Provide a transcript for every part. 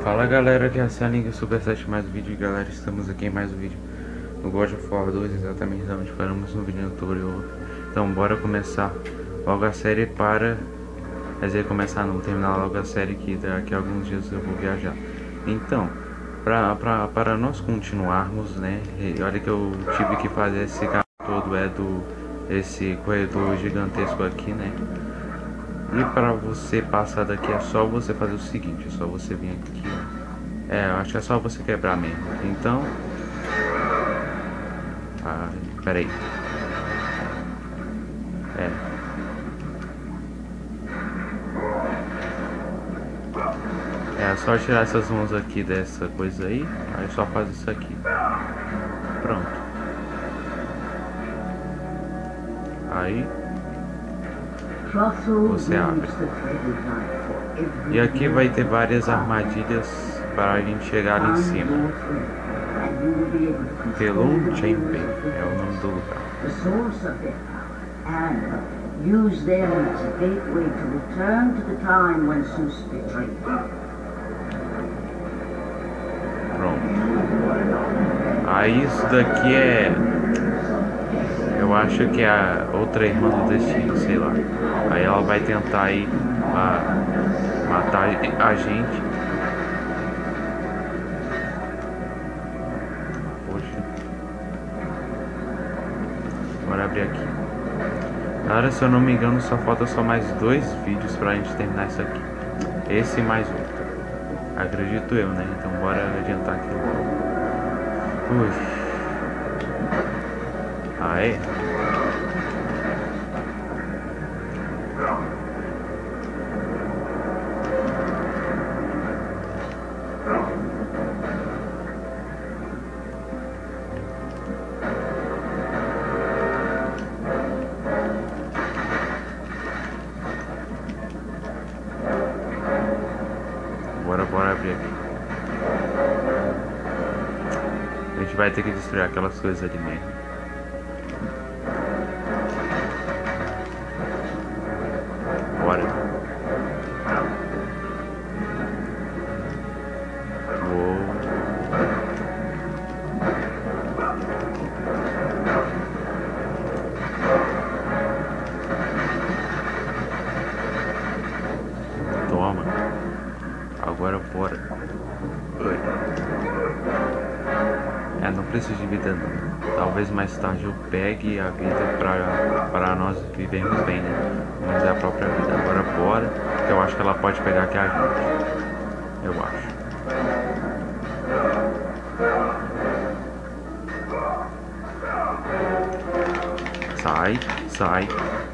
Fala galera, aqui é a Saling Super 7 mais um vídeo. Galera, estamos aqui em mais um vídeo no God of War 2, exatamente onde paramos no vídeo anterior. Então bora começar logo a série para... Quer dizer, começar não, terminar logo a série, que daqui a alguns dias eu vou viajar. Então, para nós continuarmos, né, olha que eu tive que fazer esse caminho todo, esse corredor gigantesco aqui, né. E para você passar daqui é só você fazer o seguinte, é só você vir aqui, ó. Eu acho que é só você quebrar mesmo. Então, peraí. É só tirar essas mãos aqui dessa coisa aí só faz isso aqui. Pronto. Aí você abre. E aqui vai ter várias armadilhas para a gente chegar ali em cima. Pelum Chamber é o nome do lugar. Use them as a gateway to return to the time when Zeus betrayed you. Pronto. Aí isso daqui eu acho que é a outra irmã do destino, sei lá. Aí ela vai tentar aí matar a gente. Poxa. Bora abrir aqui. Galera, se eu não me engano, só falta mais 2 vídeos pra gente terminar isso aqui. Esse e mais outro. Acredito eu, né? Então bora adiantar aqui logo. Ui. Aê. Bora abrir aqui. A gente vai ter que destruir aquelas coisas ali mesmo. Bora. Uou. Toma. Agora bora. Não preciso de vida não. Talvez mais tarde eu pegue a vida para nós vivermos bem, né? Mas é a própria vida. Agora bora, que eu acho que ela pode pegar aqui a gente. Eu acho. Sai.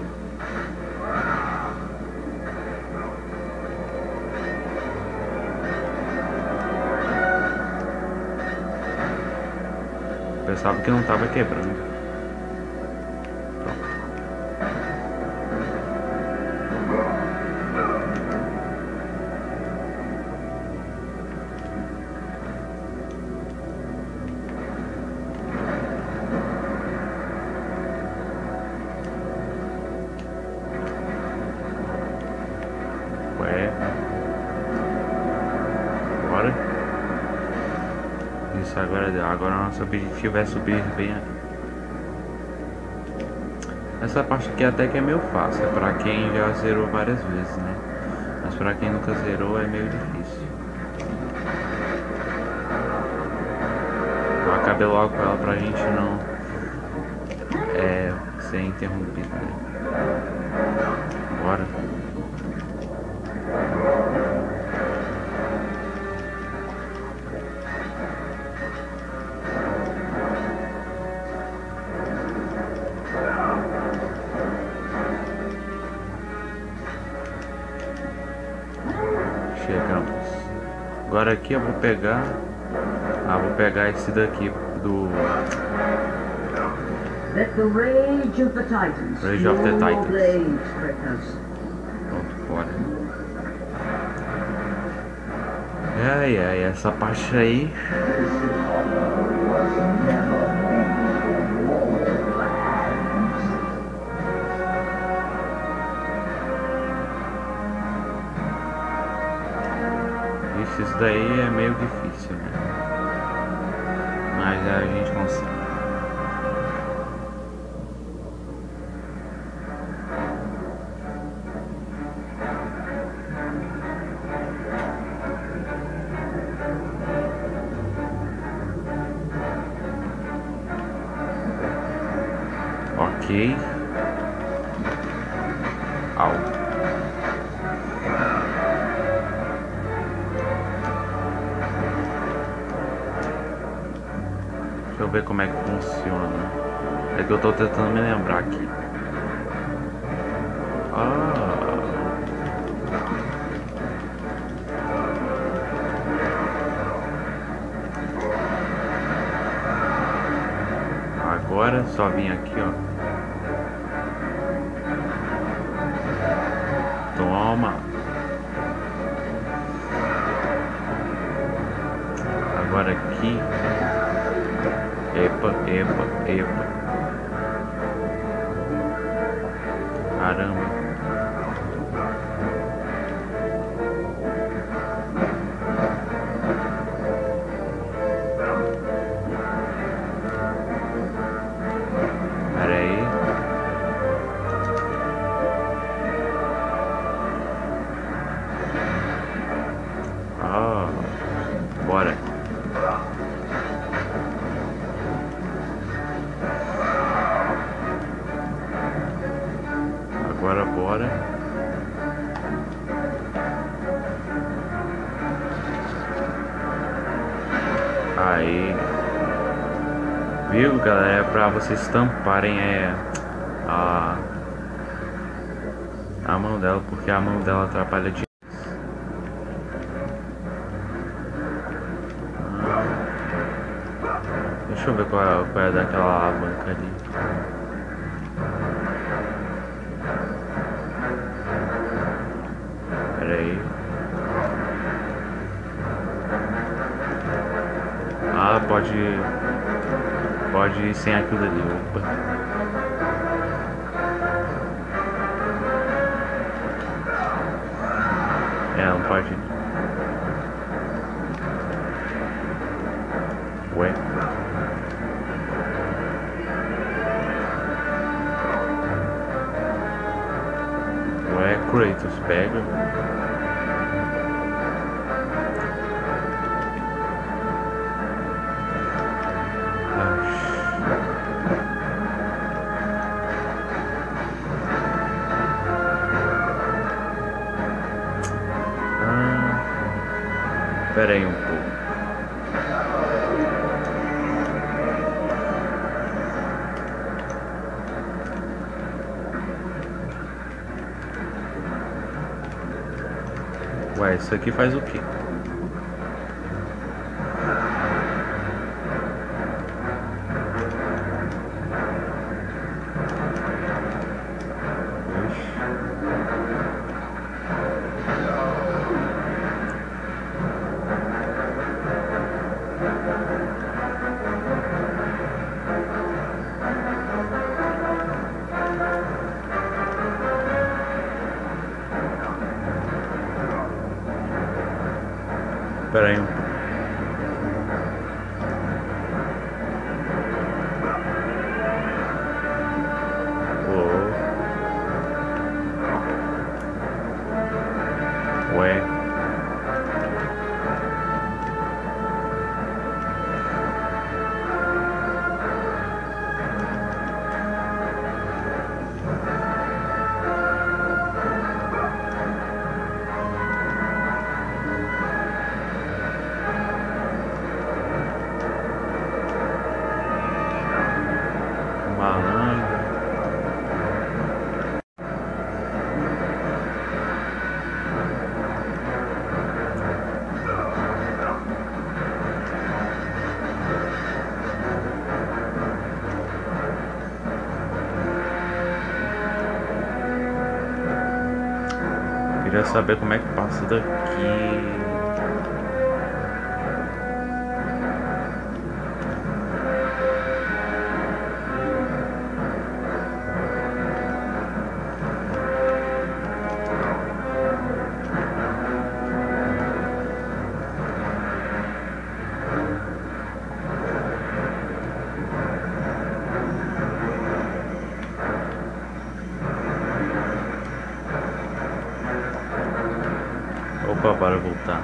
Pensava que não tava quebrando. Bora. Isso, agora nosso objetivo é subir bem aqui. Essa parte aqui até que é meio fácil, é pra quem já zerou várias vezes, né? Mas pra quem nunca zerou é meio difícil. Eu acabei logo com ela pra gente não ser interrompido, né? Bora. Chegamos. Agora aqui eu vou pegar esse daqui do Rage of the Titans. Pronto, bora. Ai, essa parte aí. Isso daí é meio difícil, né? Mas a gente consegue. Ok. Au. Deixa eu ver como é que funciona. É que eu tô tentando me lembrar aqui. Agora só vim aqui, ó. Toma. Agora aqui. Epa. Caramba. Pera aí. Bora. Agora bora. Aí. Viu, galera? É pra vocês tamparem a mão dela, porque a mão dela atrapalha de. Deixa eu ver qual é daquela alavanca ali. Pera aí. Pode ir sem aquilo ali. Opa. Não pode. Ué. Kratos pega. Espera aí um pouco. Ué, isso aqui faz o quê? Espera aí um pouco. Ué. Queria saber como é que passa daqui. Bora voltar.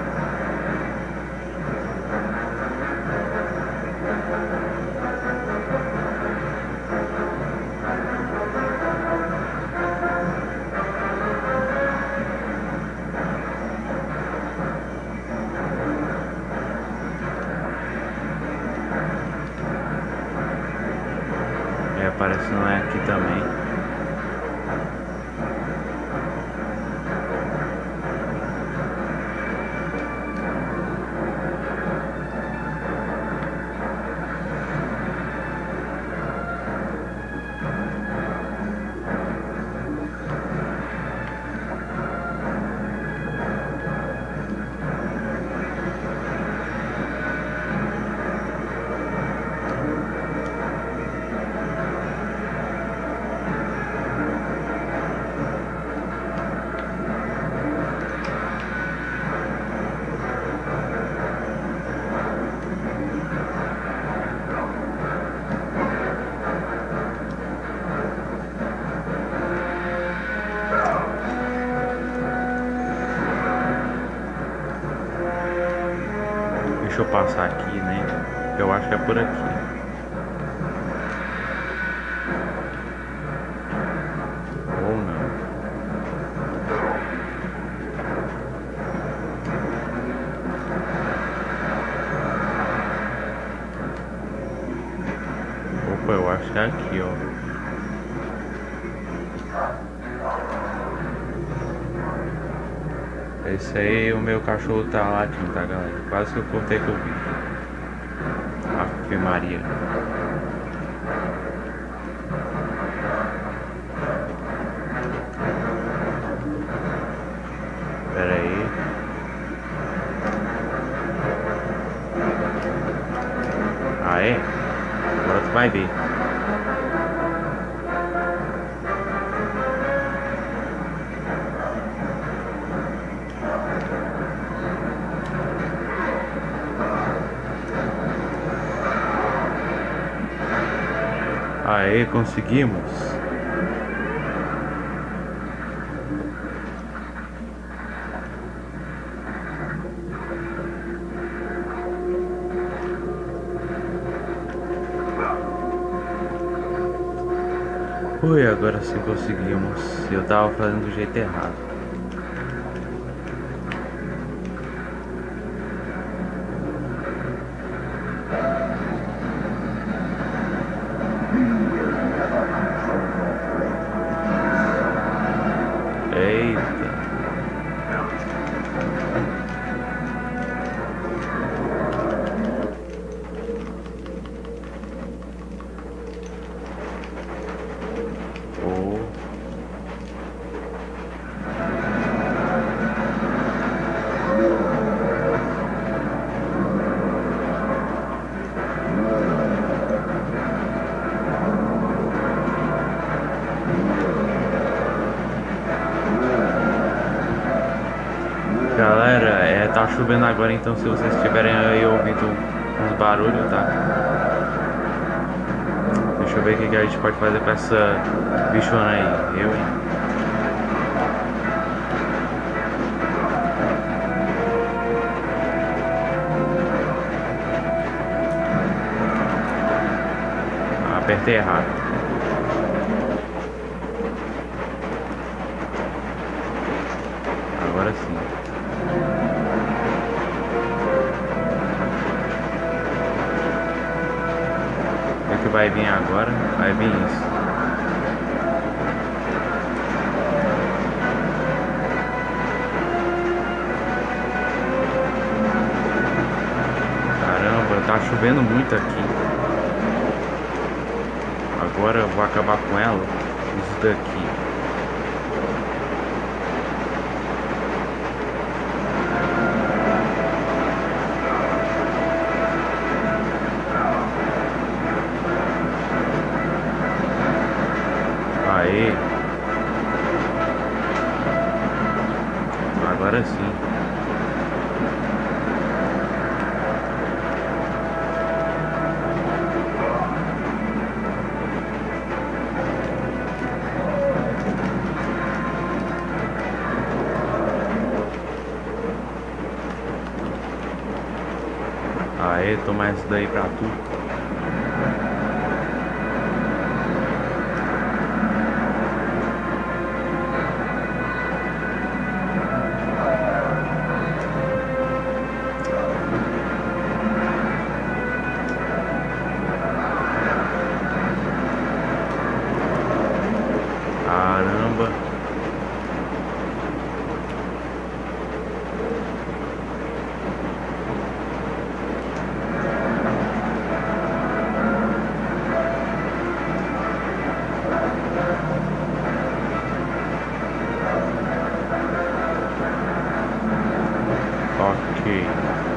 Parece que não é aqui também. Deixa eu passar aqui, né? Eu acho que é por aqui. Ou não. Opa, eu acho que é aqui, ó. Esse aí, o meu cachorro tá latindo, tá, galera? Quase que eu cortei com o vídeo. Ave Maria. Pera aí. Ah, é? Agora tu vai ver. Aê, conseguimos. Ui, agora sim conseguimos. Eu tava fazendo do jeito errado. Eita. Oh. Galera, tá chovendo agora, então se vocês estiverem aí ouvindo uns barulhos, tá? Deixa eu ver o que a gente pode fazer com essa bichona aí. Eu, hein? Apertei errado. Agora sim. O que vai vir agora? Vai vir isso. Caramba, tá chovendo muito aqui. Agora eu vou acabar com ela. Isso daqui. Aê. Agora sim. Aê, toma isso daí pra tu. Caramba. Ok.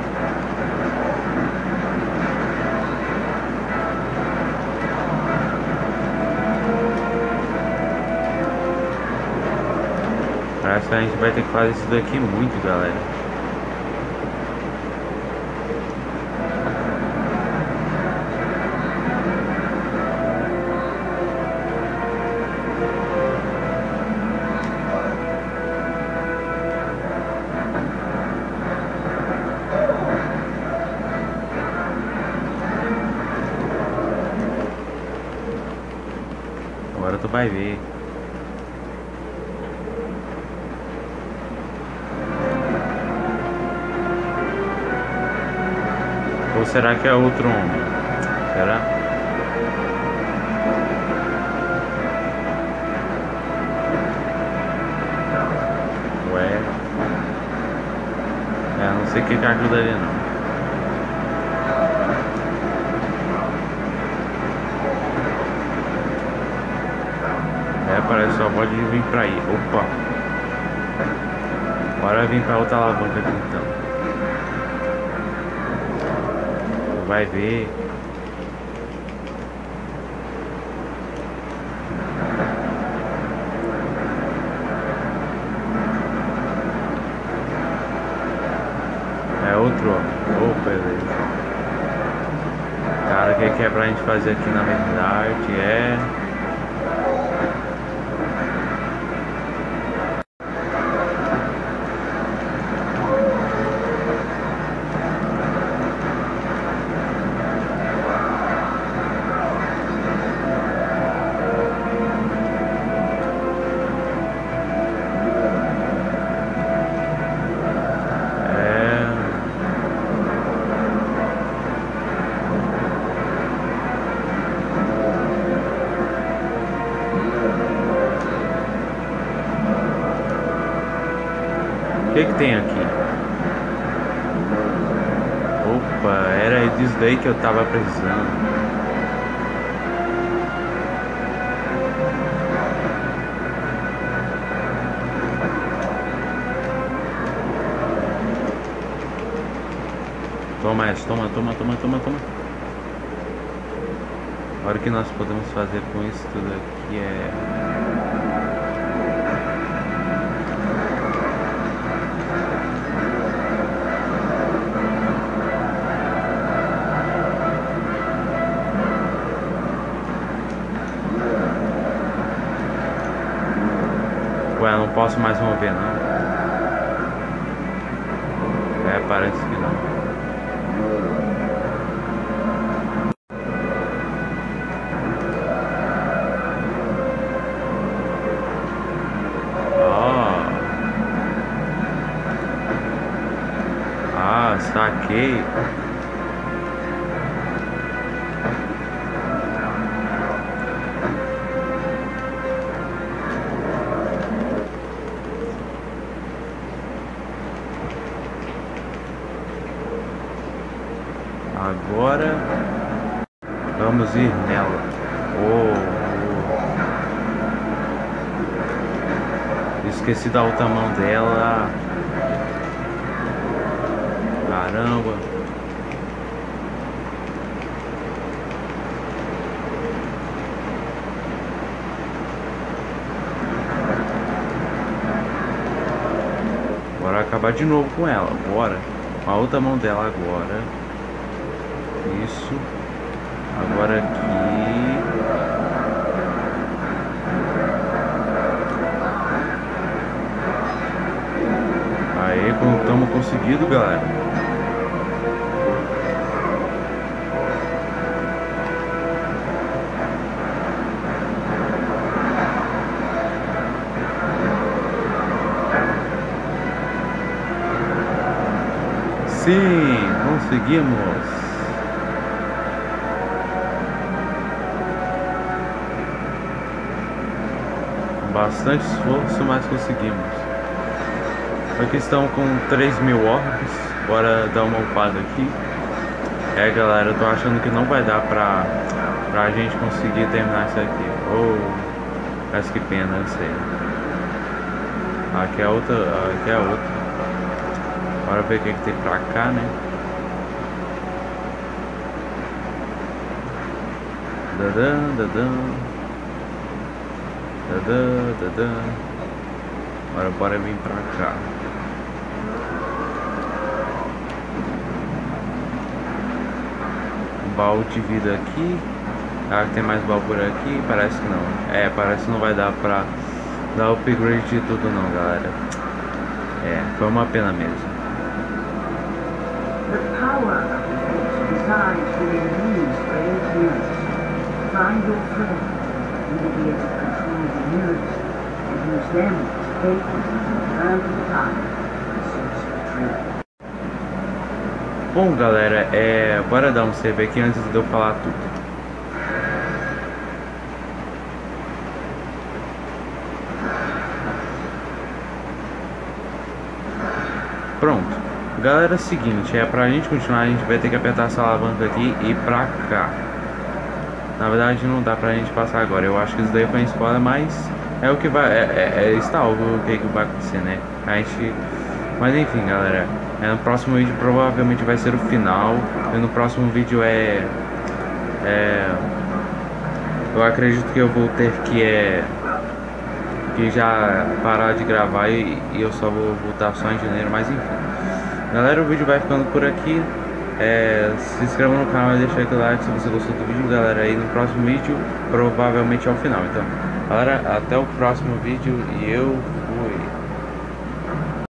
Parece que a gente vai ter que fazer isso daqui muito, galera. Agora tu vai ver. Ou será que é outro homem? Será? Ué. Não sei o que ajuda ali não. Parece que só pode vir pra aí. Opa! Bora vir pra outra alavanca aqui então. Vai ver. É outro, ó. Oh, beleza. Cara, o que é pra gente fazer aqui na verdade é... O que tem aqui? Opa, era disso daí que eu tava precisando. Toma essa, toma. Agora o que nós podemos fazer com isso tudo aqui é... Ué, não posso mais mover não. Parece que não. Saquei. Agora vamos ir nela. Esqueci da outra mão dela. Caramba. Bora acabar de novo com ela. Bora. Com a outra mão dela agora. Isso. Agora aqui. Aê, estamos conseguindo, galera. Sim, conseguimos. Bastante esforço, mas conseguimos. Aqui estão com 3.000 orbes. Bora dar uma upada aqui. Galera, eu tô achando que não vai dar pra gente conseguir terminar isso aqui. Oh, mas que pena, eu sei. Aqui é outra. Aqui é outra. Bora ver o que tem pra cá, né? Dadã, dadã. Dadã, dadã. Bora vir pra cá. Baú de vida aqui. Ah, tem mais baú por aqui? Parece que não. Parece que não vai dar pra dar upgrade de tudo não, galera. Foi uma pena mesmo. The power of the Fates resides within these brave mirrors. Find your friends who will be able to control the mirrors and use them as gateways to return to the time and source the truth. Bom, galera, bora dar um save aqui antes de eu falar tudo. Pronto. Galera, é o seguinte, pra gente continuar, a gente vai ter que apertar essa alavanca aqui e ir pra cá. Na verdade não dá pra gente passar agora. Eu acho que isso daí foi spoiler, mas é o que vai. Está óbvio o que vai acontecer, né? Mas enfim, galera. No próximo vídeo provavelmente vai ser o final. E no próximo vídeo eu acredito que eu vou ter que já parar de gravar e eu só vou voltar só em janeiro, mas enfim. Galera, o vídeo vai ficando por aqui. Se inscreva no canal e deixa aquele like se você gostou do vídeo, galera. E no próximo vídeo provavelmente é o final. Então, galera, até o próximo vídeo e eu fui.